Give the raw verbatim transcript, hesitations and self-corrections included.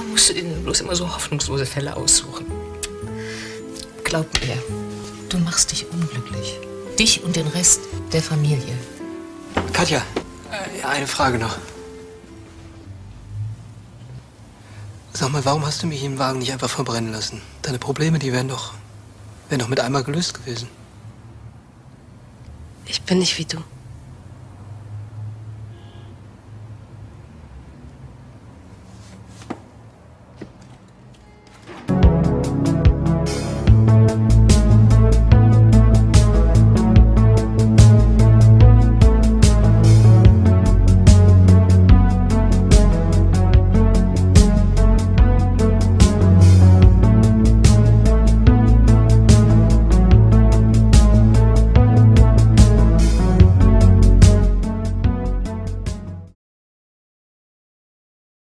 Warum musst du dir denn bloß immer so hoffnungslose Fälle aussuchen? Glaub mir, du machst dich unglücklich. Dich und den Rest der Familie. Katja, äh, eine Frage noch. Sag mal, warum hast du mich im Wagen nicht einfach verbrennen lassen? Deine Probleme, die wären doch, wären doch mit einmal gelöst gewesen. Ich bin nicht wie du.